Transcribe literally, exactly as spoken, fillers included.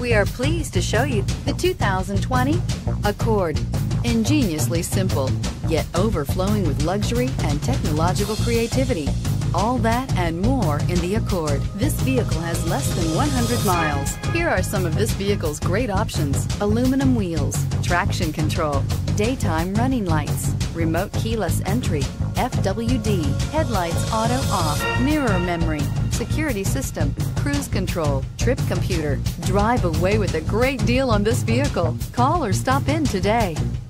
We are pleased to show you the two thousand twenty Accord. Ingeniously simple, yet overflowing with luxury and technological creativity. All that and more in the Accord. This vehicle has less than one hundred miles. Here are some of this vehicle's great options: aluminum wheels, traction control, daytime running lights, remote keyless entry, F W D, headlights auto off, mirror memory, security system, cruise control, trip computer. Drive away with a great deal on this vehicle. Call or stop in today.